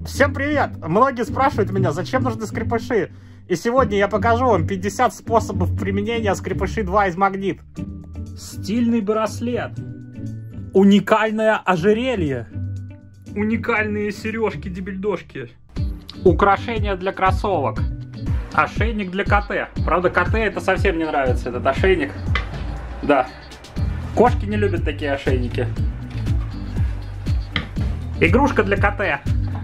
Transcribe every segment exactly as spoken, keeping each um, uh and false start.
Всем привет! Многие спрашивают меня, зачем нужны скрепыши. И сегодня я покажу вам пятьдесят способов применения скрепыши два из Магнит. Стильный браслет. Уникальное ожерелье. Уникальные сережки-дебильдошки. Украшения для кроссовок. Ошейник для КТ. Правда, КТ это совсем не нравится, этот ошейник. Да. Кошки не любят такие ошейники. Игрушка для КТ.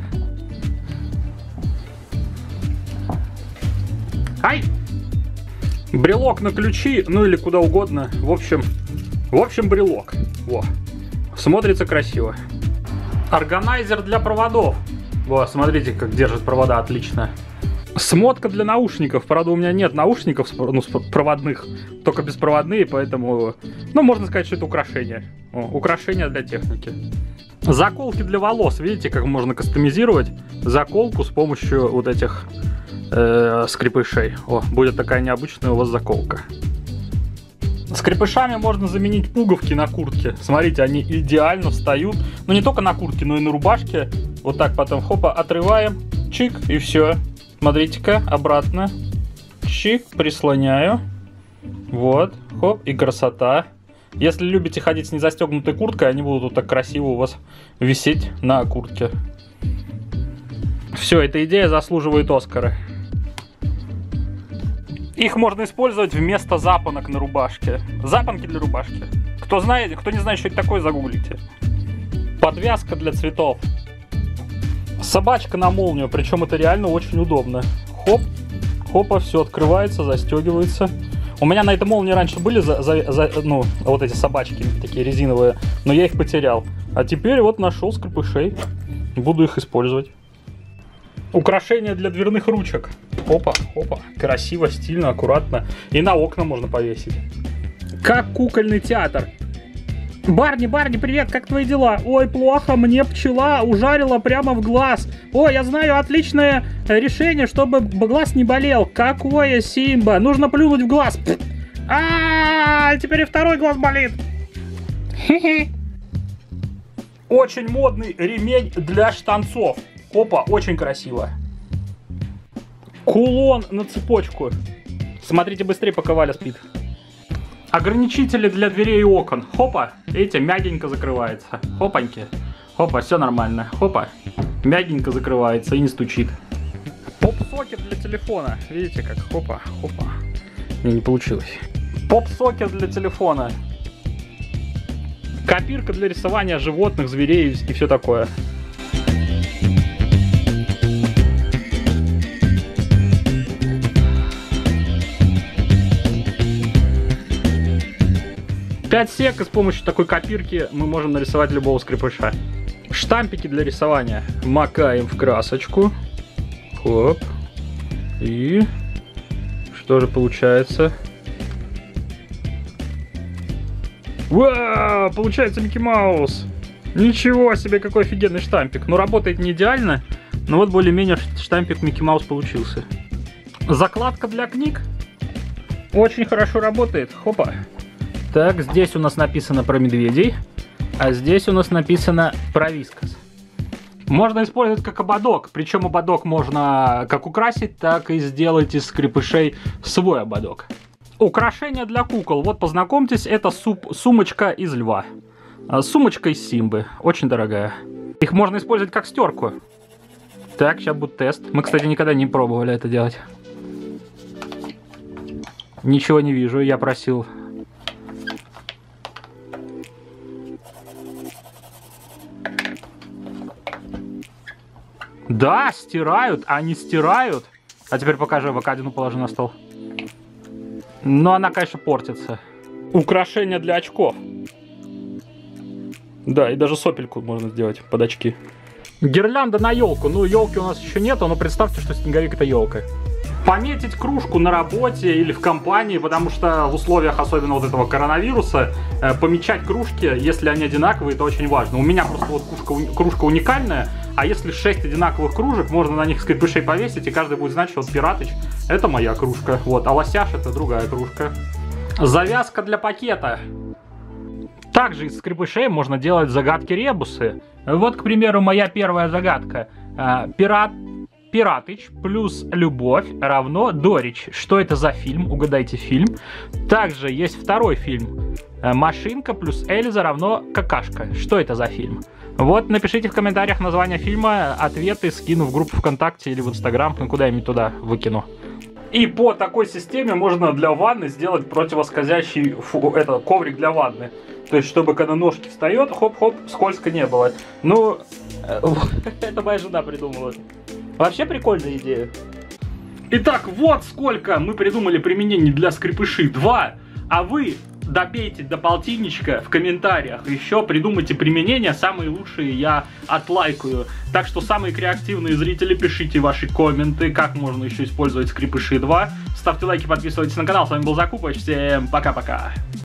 Ай! Брелок на ключи, ну или куда угодно. В общем, в общем брелок. Во. Смотрится красиво. Органайзер для проводов. Во, смотрите, как держит провода, отлично. Смотка для наушников. Правда, у меня нет наушников, ну, проводных, только беспроводные, поэтому, ну, можно сказать, что это украшение. О, украшение для техники. Заколки для волос. Видите, как можно кастомизировать заколку с помощью вот этих э, скрепышей. О, будет такая необычная у вас заколка. Скрепышами можно заменить пуговки на куртке. Смотрите, они идеально встают. Ну, не только на куртке, но и на рубашке. Вот так потом, хопа, отрываем, чик, и все. Смотрите-ка, обратно. Чик, прислоняю. Вот, хоп, и красота. Если любите ходить с незастегнутой курткой, они будут вот так красиво у вас висеть на куртке. Все, эта идея заслуживает Оскара. Их можно использовать вместо запонок на рубашке. Запонки для рубашки. Кто знает, кто не знает, что это такое, загуглите. Подвязка для цветов. Собачка на молнию, причем это реально очень удобно. Хоп, хопа, все открывается, застегивается. У меня на этой молнии раньше были за, за, за, ну, вот эти собачки такие резиновые, но я их потерял. А теперь вот нашел скрепышей. Буду их использовать. Украшения для дверных ручек. Опа, опа. Красиво, стильно, аккуратно. И на окна можно повесить. Как кукольный театр. Барни, Барни, привет, как твои дела? Ой, плохо, мне пчела ужарила прямо в глаз. Ой, я знаю отличное решение, чтобы глаз не болел. Какое, Симба? Нужно плюнуть в глаз. А, теперь и второй глаз болит. Очень модный ремень для штанцов. Опа, очень красиво. Кулон на цепочку. Смотрите быстрее, пока Валя спит. Ограничители для дверей и окон. Хопа, видите, мягенько закрывается. Хопаньки. Хопа, все нормально. Хопа, мягенько закрывается и не стучит. Поп-сокет для телефона. Видите как? Хопа, хопа. Не, не получилось. Поп-сокет для телефона. Копирка для рисования животных, зверей и все такое. пять сек, и с помощью такой копирки мы можем нарисовать любого скрепыша. Штампики для рисования. Макаем в красочку. Хоп. И что же получается? Вау! Получается Микки Маус! Ничего себе, какой офигенный штампик. Ну, работает не идеально, но вот более-менее штампик Микки Маус получился. Закладка для книг. Очень хорошо работает. Хопа. Так, здесь у нас написано про медведей, а здесь у нас написано про вискас. Можно использовать как ободок, причем ободок можно как украсить, так и сделать из скрепышей свой ободок. Украшения для кукол. Вот, познакомьтесь, это суп, сумочка из льва. Сумочка из Симбы, очень дорогая. Их можно использовать как стерку. Так, сейчас будет тест. Мы, кстати, никогда не пробовали это делать. Ничего не вижу, я просил... Да, стирают, они стирают. А теперь покажи, вэ ка один положи на стол. Но она, конечно, портится. Украшения для очков. Да, и даже сопельку можно сделать под очки. Гирлянда на елку. Ну, елки у нас еще нету, но представьте, что снеговик это елка. Пометить кружку на работе или в компании, потому что в условиях особенно вот этого коронавируса э, помечать кружки, если они одинаковые, это очень важно. У меня просто вот кружка, кружка уникальная, а если шесть одинаковых кружек, можно на них скрепышей повесить, и каждый будет знать, что вот Пиратыч это моя кружка, вот, а Лосяш это другая кружка. Завязка для пакета. Также из скрепышей можно делать загадки-ребусы. Вот, к примеру, моя первая загадка. Э, пират, Пиратыч плюс Любовь равно Дорич. Что это за фильм? Угадайте фильм. Также есть второй фильм. Э, Машинка плюс Эльза равно Какашка. Что это за фильм? Вот, напишите в комментариях название фильма, ответы скину в группу ВКонтакте или в Инстаграм, ну куда-нибудь туда выкину. И по такой системе можно для ванны сделать противоскользящий фу, это, коврик для ванны. То есть, чтобы когда ножки встает, хоп-хоп, скользко не было. Ну, это моя жена придумала. Вообще прикольная идея. Итак, вот сколько мы придумали применений для скрепыши. Два. А вы добейте до полтинничка в комментариях. Еще придумайте применения. Самые лучшие я отлайкаю. Так что самые креативные зрители, пишите ваши комменты, как можно еще использовать скрепыши два. Ставьте лайки, подписывайтесь на канал. С вами был Закупыч. Всем пока-пока.